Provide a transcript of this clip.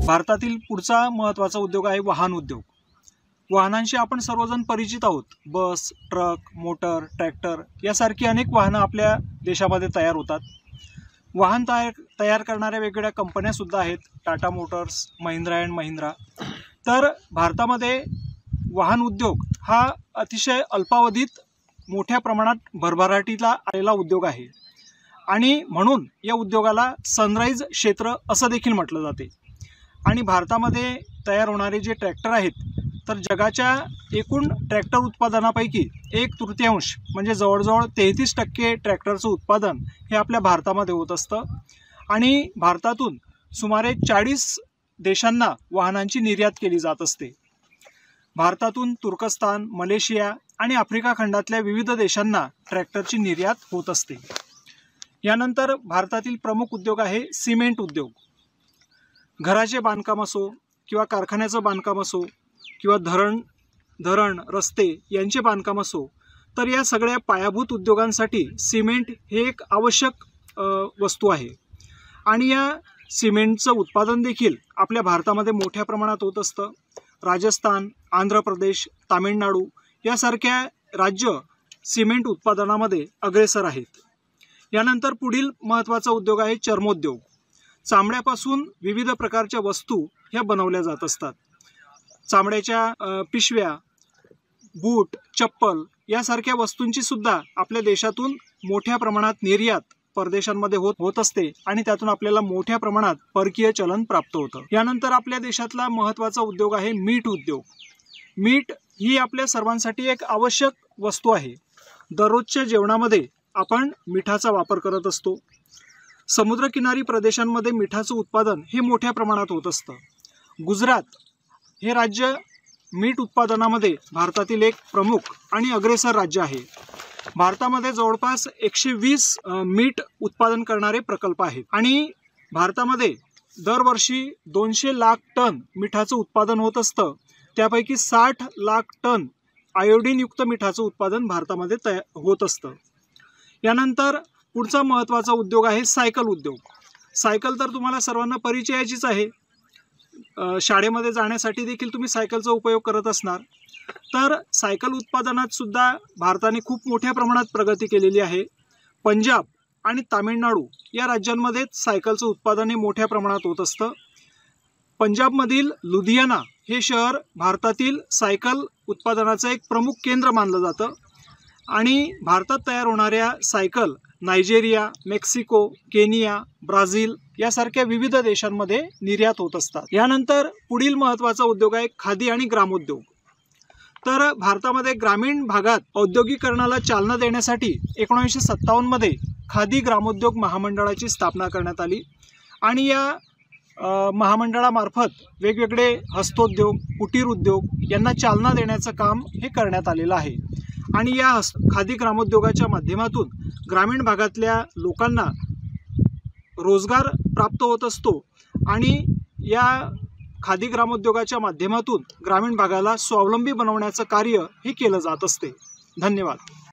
भारतातील पुढचा महत्त्वाचा उद्योग आहे वाहन उद्योग। वाहनांशी आपण सर्वजण परिचित आहोत। बस, ट्रक, मोटर, ट्रॅक्टर यासारखी अनेक वाहनं आपल्या देशामध्ये तयार होतात। वाहन तयार करणाऱ्या वेगवेगळ्या कंपन्या सुद्धा आहेत, टाटा मोटर्स, महिंद्रा अँड महिंद्रा। तर भारतामध्ये वाहन उद्योग हा अतिशय अल्पावधीत मोठ्या प्रमाणात भरभराटीला आलेला उद्योग आहे आणि म्हणून या उद्योगाला सनराइज क्षेत्र असं देखील म्हटलं जाते। आणि भारतामध्ये तयार होणारे जे ट्रॅक्टर आहेत तर जगाच्या एकूण ट्रॅक्टर उत्पादनापैकी 1/3 म्हणजे जवळजवळ 33% ट्रॅक्टरचं उत्पादन हे आपल्या भारतामध्ये होत असतं आणि भारतातून सुमारे 40 देशांना वाहनांची निर्यात केली जात असते। भारतातून तुर्कस्तान, मलेशिया आणि आफ्रिका खंडातल्या विविध देशांना ट्रॅक्टरची निर्यात होत असते। यानंतर भारतातील प्रमुख उद्योग आहे सिमेंट उद्योग। घराचे बांधकाम असो किंवा कारखान्याचं बांधकाम असो किंवा धरण रस्ते यांचे बांधकाम असो, तर या सगळ्या पायाभूत उद्योगांसाठी सिमेंट हे एक आवश्यक वस्तू आहे आणि या सिमेंटचं उत्पादन देखील आपल्या भारतामध्ये मोठ्या प्रमाणात होत असतं। राजस्थान, आंध्र प्रदेश, तामिळनाडू यासारख्या राज्य सिमेंट उत्पादनामध्ये अग्रेसर आहेत। यानंतर पुढील महत्त्वाचा उद्योग आहे चर्मोद्योग। चामड्यापासून विविध प्रकारच्या वस्तू ह्या बनवल्या जात असतात। चामड्याच्या पिशव्या, बूट, चप्पल यासारख्या वस्तूंची सुद्धा आपल्या देशातून मोठ्या प्रमाणात निर्यात परदेशांमध्ये होत असते आणि त्यातून आपल्याला मोठ्या प्रमाणात परकीय चलन प्राप्त होतं। यानंतर आपल्या देशातला महत्त्वाचा उद्योग आहे मीठ उद्योग। मीठ ही आपल्या सर्वांसाठी एक आवश्यक वस्तू आहे। दररोजच्या जेवणामध्ये आपण मिठाचा वापर करत असतो। समुद्रकिनारी प्रदेशांमध्ये मिठाचं उत्पादन हे मोठ्या प्रमाणात होत असतं। गुजरात हे राज्य मीठ उत्पादनामध्ये भारतातील एक प्रमुख आणि अग्रेसर राज्य आहे। भारतामध्ये जवळपास 120 मीठ उत्पादन करणारे प्रकल्प आहेत आणि भारतामध्ये दरवर्षी 200 लाख टन मिठाचं उत्पादन होत असतं। त्यापैकी 60 लाख टन आयोडीनयुक्त मिठाचं उत्पादन भारतामध्ये होत असतं। यानंतर पुढचा महत्त्वाचा उद्योग आहे सायकल उद्योग। सायकल तर तुम्हाला सर्वांना परिचयाचीच आहे। शाळेमध्ये जाण्यासाठी देखील तुम्ही सायकलचा उपयोग करत असणार। तर सायकल उत्पादनात सुद्धा भारताने खूप मोठ्या प्रमाणात प्रगती केलेली आहे। पंजाब आणि तामिळनाडू या राज्यांमध्ये सायकलचं उत्पादन हे मोठ्या प्रमाणात होत असतं। पंजाबमधील लुधियाना हे शहर भारतातील सायकल उत्पादनाचं एक प्रमुख केंद्र मानलं जातं आणि भारतात तयार होणाऱ्या cycle Nigeria, Mexico, Kenya, Brazil यासारख्या विविध देशांमध्ये निर्यात होत असतात। यानंतर पुढील महत्त्वाचा उद्योग आहे खादी आणि ग्रामोद्योग। तर भारतामध्ये ग्रामीण भागात औद्योगिकरणाला चालना देण्यासाठी 1957 मध्ये खादी ग्रामोद्योग महामंडळाची स्थापना करण्यात आली आणि या महामंडळामार्फत वेगवेगळे हस्तोद्योग, कुटीर उद्योग यांना चालना देण्याचं काम हे करण्यात आलेलं आहे आणि या खादी ग्रामोद्योगाच्या माध्यमातून ग्रामीण भागातल्या लोकांना रोजगार प्राप्त होत असतो आणि या खादी ग्रामोद्योगाच्या माध्यमातून ग्रामीण भागाला स्वावलंबी बनवण्याचं कार्य हे केलं जात असते। धन्यवाद।